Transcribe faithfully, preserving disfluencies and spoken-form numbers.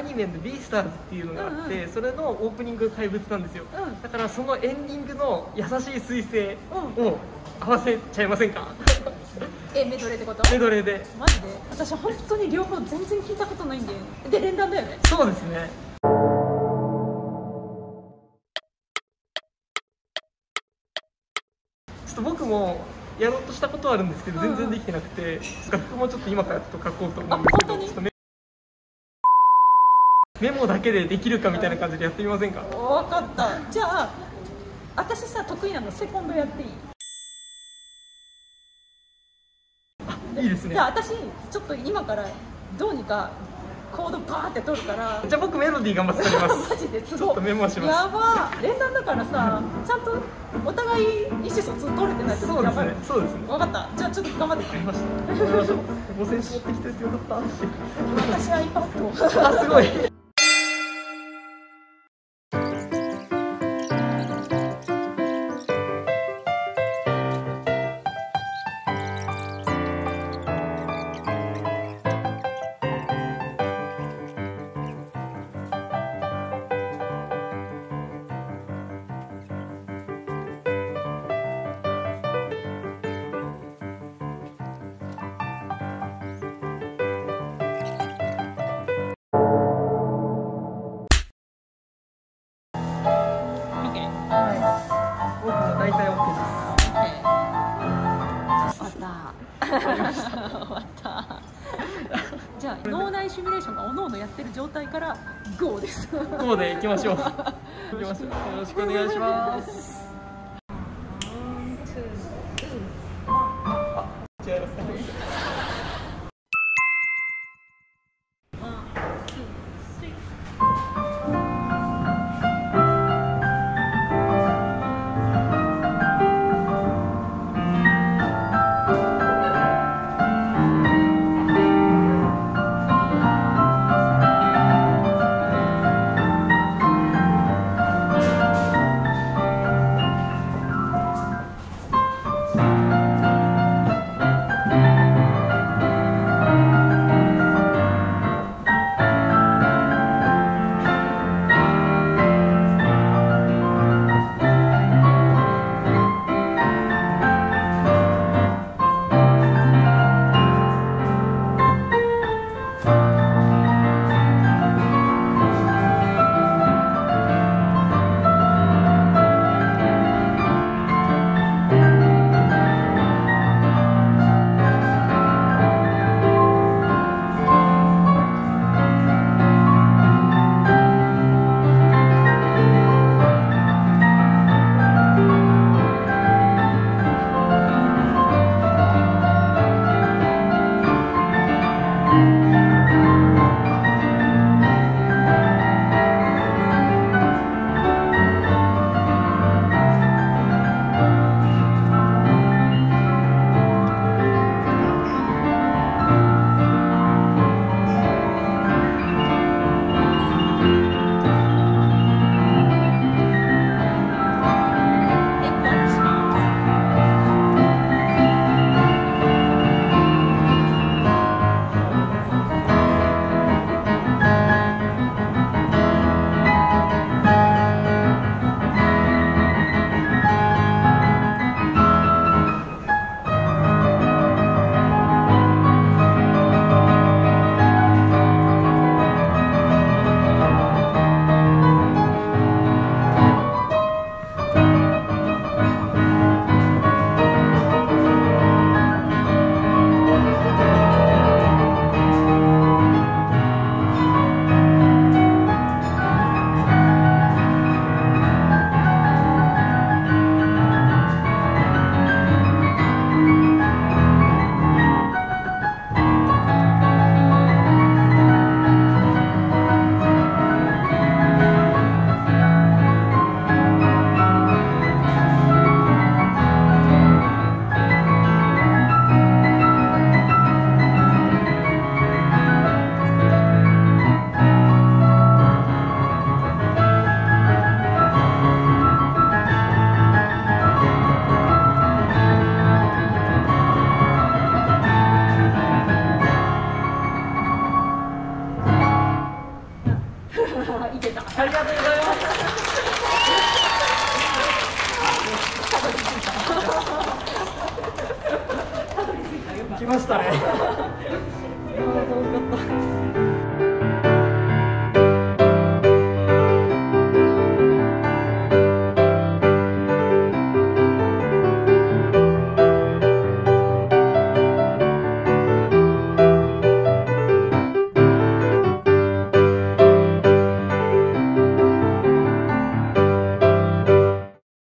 アニメのビースターズっていうのがあって、うんうん、それのオープニングが怪物なんですよ、うん、だからそのエンディングの優しい彗星を合わせちゃいませんか？ え、メドレーってこと？ メドレーで。 マジで？私本当に両方全然聞いたことないんで。で、連弾だよね？ そうですね。ちょっと僕もやろうとしたことはあるんですけど、全然できてなくて、楽譜もちょっと今からちょっと書こうと思うんですけど、ちょっとメメモだけでできるかみたいな感じでやってみませんか？ 分かった。じゃあ私さ、得意なのセコンドやっていい？ あ、いいですね。 じゃあ私ちょっと今からどうにかコードバーって取るから。 じゃあ僕メロディー頑張って取ります。 マジでちょっとメモします。 やばー、連弾だからさ、ちゃんとお互い意思疎通取れてないとやばい。 そうですね。 分かった。じゃあちょっと頑張って。 わかりました。頑張りましょう。ごセンチ持ってきてってよかった。 私 iPad を。 あ、すごい。大体 OK です。 終わった。終わった。じゃあ脳内シミュレーションがおのおのやってる状態から ゴー です。 ゴーで行きましょう。行きましょう。よろしくお願いします。あ、違います。 いけた。 ありがとうございます。 たどり着いた。たどり着いたよ。 来ましたね。ああ、楽しかった。